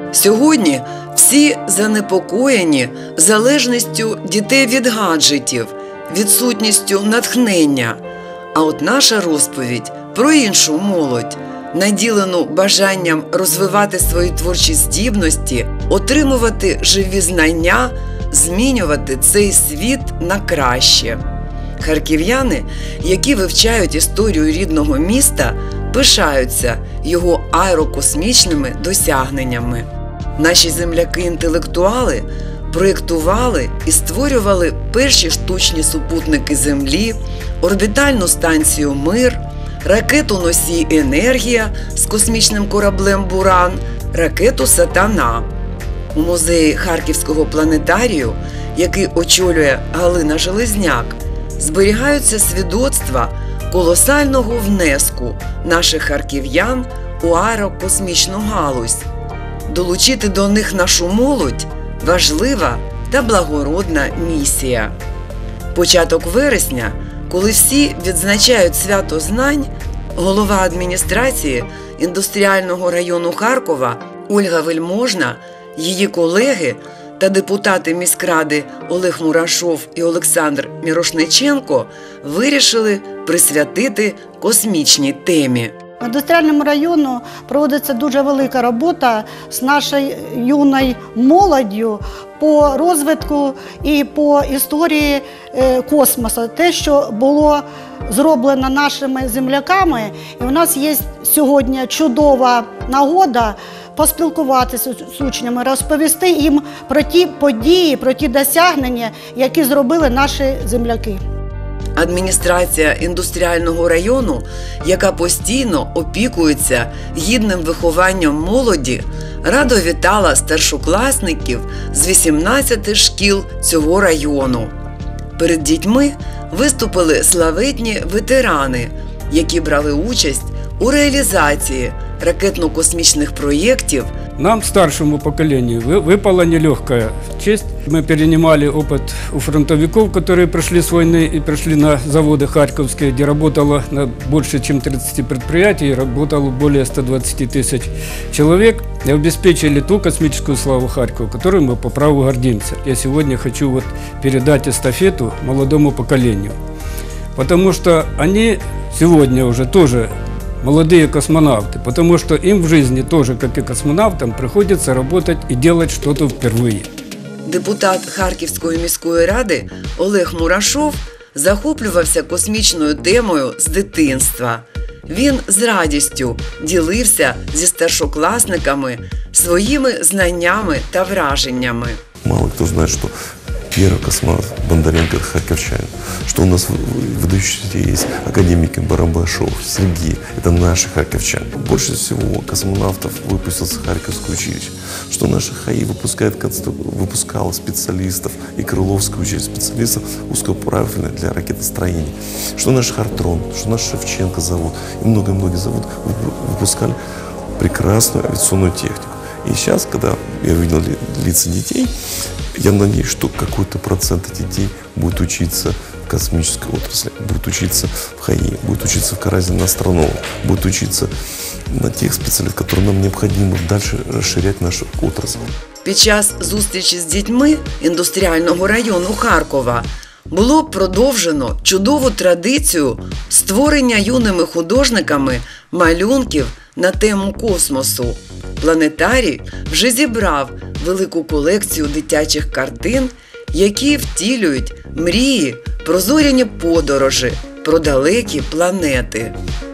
Сьогодні всі занепокоєні залежністю дітей від гаджетів, відсутністю натхнення. А от наша розповідь про іншу молодь, наділену бажанням розвивати свої творчі здібності, отримувати живі знання, змінювати цей світ на краще. Харків'яни, які вивчають історію рідного міста, пишаються його аерокосмічними досягненнями. Наші земляки-інтелектуали проєктували і створювали перші штучні супутники Землі, орбітальну станцію «Мир», ракету-носій «Енергія» з космічним кораблем «Буран», ракету «Сатана». У музеї Харківського планетарію, який очолює Галина Железняк, зберігаються свідоцтва колосального внеску наших харків'ян у аерокосмічну галузь. Долучити до них нашу молодь – важлива та благородна місія. Початок вересня, коли всі відзначають свято знань, голова адміністрації індустріального району Харкова Ольга Вельможна, її колеги та депутати міськради Олег Мурашов і Олександр Мірошниченко вирішили присвятити космічній темі. В індустріальному району проводиться дуже велика робота з нашою юною молоддю по розвитку і по історії космосу. Те, що було зроблено нашими земляками, і у нас є сьогодні чудова нагода поспілкуватися з учнями, розповісти їм про ті події, про ті досягнення, які зробили наші земляки. Адміністрація індустріального району, яка постійно опікується гідним вихованням молоді, радо вітала старшокласників з 18 шкіл цього району. Перед дітьми виступили славетні ветерани, які брали участь у реалізації ракетно-космічных проектов. Нам, старшему поколению, выпала нелегкая честь. Мы перенимали опыт у фронтовиков, которые пришли с войны и пришли на заводы харьковские, где работало на больше, чем 30 предприятий, работало более 120 тысяч человек, и обеспечили ту космическую славу Харькова, которой мы по праву гордимся. Я сегодня хочу передать эстафету молодому поколению, потому что они сегодня уже тоже молодые космонавты, потому что им в жизни тоже, как и космонавтам, приходится работать и делать что-то впервые. Депутат Харківської міської ради Олег Мурашов захоплювався космічною темою з дитинства. Він з радістю ділився зі старшокласниками своїми знаннями та враженнями. Мало кто знает, что первый космонавт Бондаренко – это харьковчанин, что у нас выдающиеся есть академики Барабашов, Сергей – это наши харьковчане. Больше всего космонавтов выпустился Харьковское училище, что наша ХАИ выпускала специалистов, и Крыловское училище специалистов узкопрофильных для ракетостроения, что наш Хартрон, что наш Шевченко завод и много-многие заводы выпускали прекрасную авиационную технику. И сейчас, когда я видел лица детей, я надеюсь, что какой-то процент детей будет учиться в космической отрасли, будет учиться в ХАИ, будет учиться в Каразе на астрономов, будет учиться на тех специалистах, которые нам необходимо дальше расширять нашу отрасль. Під час зустрічі з дітьми індустріального району Харкова було продовжено чудову традицію створення юними художниками малюнків на тему космосу. Планетарій вже зібрав велику колекцію дитячих картин, які втілюють мрії про зоряні подорожі, про далекі планети.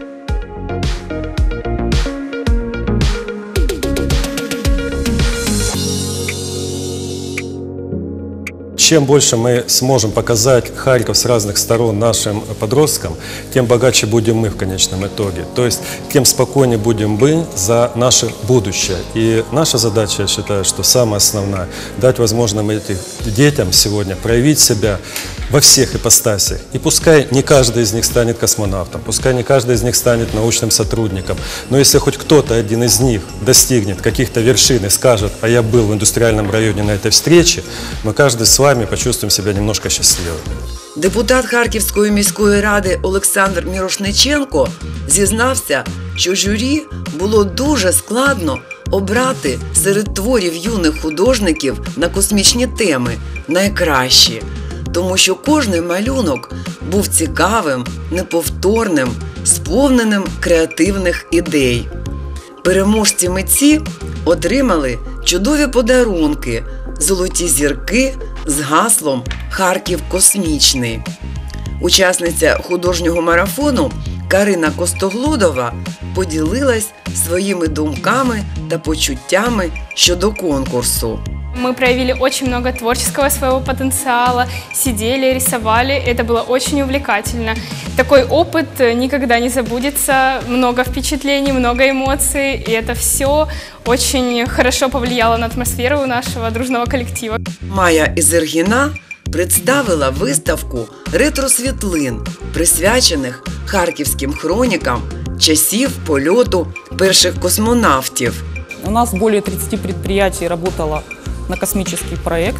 Чем больше мы сможем показать Харьков с разных сторон нашим подросткам, тем богаче будем мы в конечном итоге. То есть, тем спокойнее будем мы за наше будущее. И наша задача, я считаю, что самая основная – дать возможность этим детям сегодня проявить себя во всех ипостасях. И пускай не каждый из них станет космонавтом, пускай не каждый из них станет научным сотрудником, но если хоть кто-то один из них достигнет каких-то вершин и скажет: а я был в индустриальном районе на этой встрече, мы каждый с вами почувствуем себя немножко счастливым. Депутат Харківської міської ради Олександр Мірошниченко зізнався, що журі було дуже складно обрати серед творів юних художників на космічні теми найкращі, тому що кожний малюнок був цікавим, неповторним, сповненим креативних ідей. Переможці митці отримали чудові подарунки – золоті зірки з гаслом «Харків космічний». Учасниця художнього марафону Карина Костоглодова поділилась своїми думками та почуттями щодо конкурсу. Мы проявили очень много творческого своего потенциала, сидели, рисовали, это было очень увлекательно. Такой опыт никогда не забудется, много впечатлений, много эмоций, и это все очень хорошо повлияло на атмосферу нашего дружного коллектива. Майя Ізергіна представила виставку ретро-світлин, присвячених харківським хронікам часів польоту перших космонавтів. У нас более 30 предприятий работало на космический проект,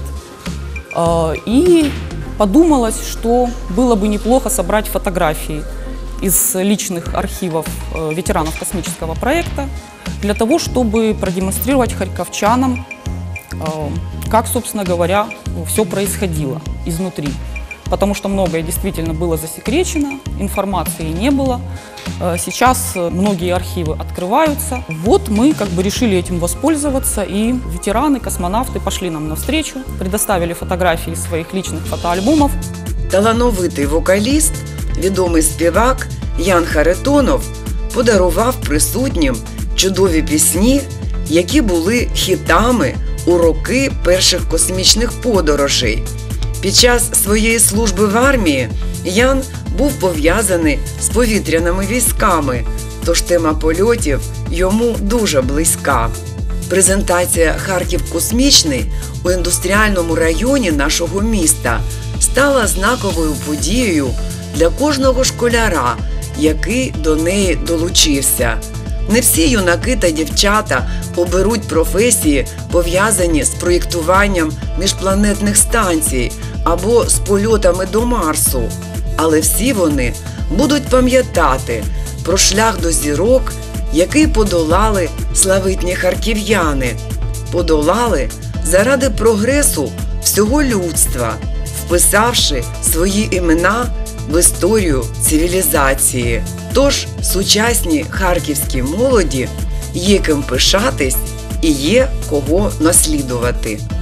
и подумалось, что было бы неплохо собрать фотографии из личных архивов ветеранов космического проекта для того, чтобы продемонстрировать харьковчанам, как, собственно говоря, все происходило изнутри. Потому что многое действительно было засекречено, информации не было. Сейчас многие архивы открываются. Вот мы решили этим воспользоваться, и ветераны, космонавты пошли нам навстречу, предоставили фотографии из своих личных фотоальбомов. Талановитий вокаліст, відомий співак Ян Харитонов подарував присутнім чудові пісні, які були хітами у роки перших космічних подорожей. Під час своєї служби в армії Ян був пов'язаний з повітряними військами, тож тема польотів йому дуже близька. Презентація «Харків космічний» у індустріальному районі нашого міста стала знаковою подією для кожного школяра, який до неї долучився. Не всі юнаки та дівчата оберуть професії, пов'язані з проєктуванням міжпланетних станцій або з польотами до Марсу. Але всі вони будуть пам'ятати про шлях до зірок, який подолали славетні харків'яни. Подолали заради прогресу всього людства, вписавши свої імена в історію цивілізації. Тож сучасній харківській молоді є ким пишатись і є кого наслідувати.